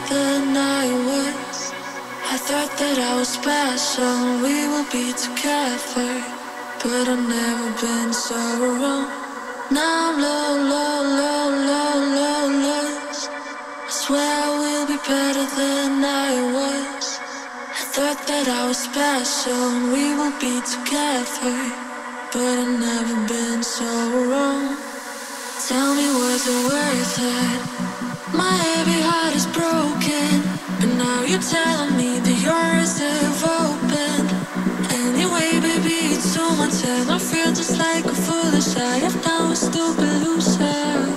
than I was. I thought that I was special, we will be together. But I've never been so wrong. Now I'm low, low, low, low, low, lost. I swear I will be better than I was. I thought that I was special, we will be together. But I've never been so wrong. Tell me, was it worth it? My heavy heart is broken, but now you're telling me that yours have opened. Anyway, baby, it's so much and I feel just like a foolish. I have now a stupid loser.